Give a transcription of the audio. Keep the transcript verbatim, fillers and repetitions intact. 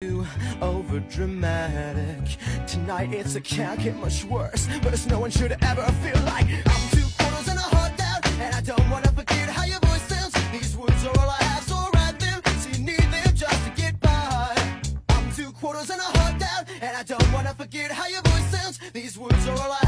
Over dramatic. Tonight it's it can't get much worse, but it's no one should ever feel like I'm two quarters and a heart down, and I don't wanna forget how your voice sounds. These words are all I have, so write them, so you need them just to get by. I'm two quarters and a heart down, and I don't wanna forget how your voice sounds. These words are all I